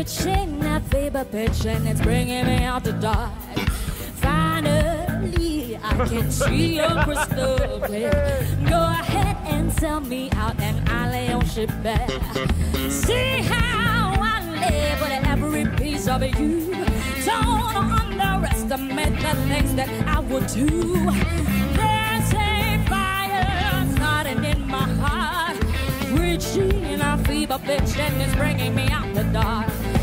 reaching that fever pitch and it's bringing me out the dark. Finally, I can see your crystal clear. Go ahead and sell me out and I'll lay your shit back. See how I live with every piece of you. Don't underestimate the things that I would do. There's a fire starting in my heart, reaching a fever pitch and it's bringing me out the dark.